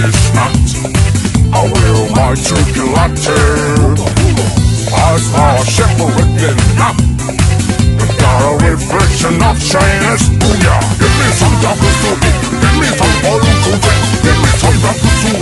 is not. I will my chocolate. Eyes are separating now. Got a reflection of Chinese. Booyah! Give me some tacos to eat. Give me some oil to drink. Give me some tacos to